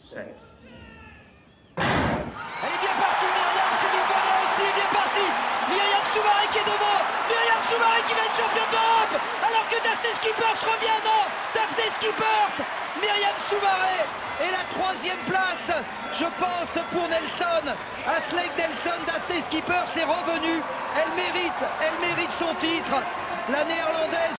7. Elle est bien partie, Myriam, c'est du bonheur aussi, bien partie. Myriam Soumaré qui est devant, Myriam Soumaré qui va être championne d'Europe, alors que Daphné Schippers revient, non, Daphné Schippers, Myriam Soumaré et la 3e place, je pense, pour Nelson. Aslek Nelson, Daphné Schippers est revenue, elle mérite son titre, la néerlandaise.